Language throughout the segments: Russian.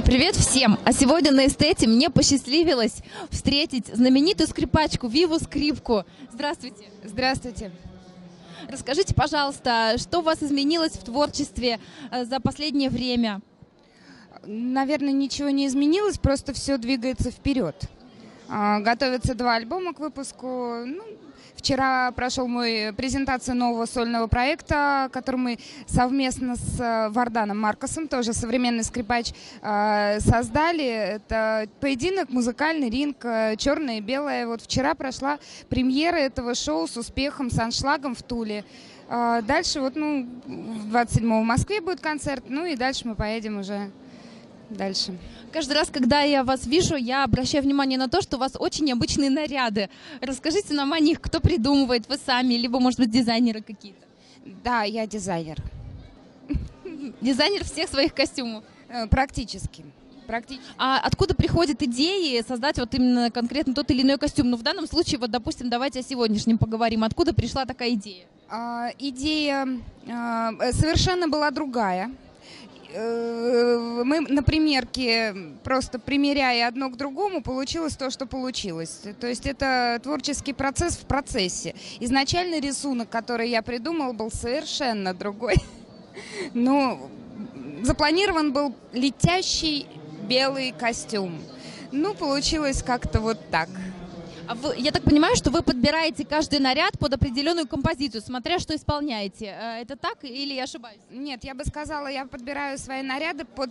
Привет всем! А сегодня на эстете мне посчастливилось встретить знаменитую скрипачку Виву Скрипку. Здравствуйте! Здравствуйте. Расскажите, пожалуйста, что у вас изменилось в творчестве за последнее время? Наверное, ничего не изменилось, просто все двигается вперед. Готовятся 2 альбома к выпуску. Вчера прошел мой презентация нового сольного проекта, который мы совместно с Варданом Маркосом, тоже современный скрипач, создали. Это поединок, музыкальный ринг, черное и белое. Вот вчера прошла премьера этого шоу с успехом, с аншлагом в Туле. Дальше в 27-го в Москве будет концерт, и дальше мы поедем уже дальше. Каждый раз, когда я вас вижу, я обращаю внимание на то, что у вас очень необычные наряды. Расскажите нам о них, кто придумывает, вы сами, либо, может быть, дизайнеры какие-то. Да, я дизайнер. Дизайнер всех своих костюмов. Практически. А откуда приходят идеи создать вот именно конкретно тот или иной костюм? Ну, в данном случае, вот, допустим, давайте о сегодняшнем поговорим. Откуда пришла такая идея? Идея совершенно была другая. Мы на примерке, просто примеряя одно к другому, получилось то, что получилось. То есть это творческий процесс в процессе. Изначальный рисунок, который я придумал, был совершенно другой. Но запланирован был летящий белый костюм. Получилось как-то вот так. Я так понимаю, что вы подбираете каждый наряд под определенную композицию, смотря что исполняете. Это так или я ошибаюсь? Нет, я бы сказала, я подбираю свои наряды под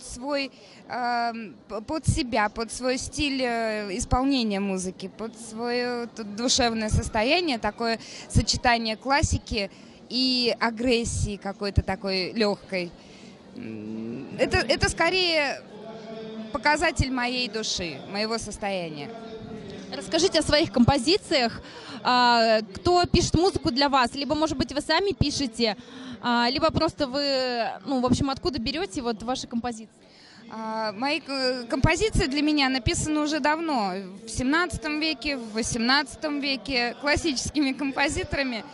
себя, под свой стиль исполнения музыки, под свое душевное состояние, такое сочетание классики и агрессии какой-то такой легкой. Это скорее показатель моей души, моего состояния. Расскажите о своих композициях. Кто пишет музыку для вас? Либо, может быть, вы сами пишете, либо просто вы, в общем, откуда берете вот ваши композиции? Мои композиции для меня написаны уже давно, в 17 веке, в 18 веке, классическими композиторами.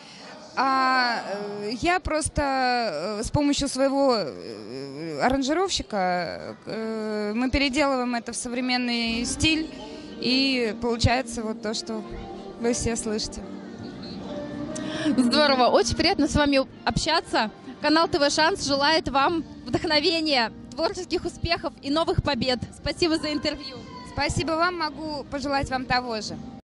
Я просто с помощью своего аранжировщика мы переделываем это в современный стиль. И получается вот то, что вы все слышите. Здорово, очень приятно с вами общаться. Канал ТВ Шанс желает вам вдохновения, творческих успехов и новых побед. Спасибо за интервью. Спасибо вам, могу пожелать вам того же.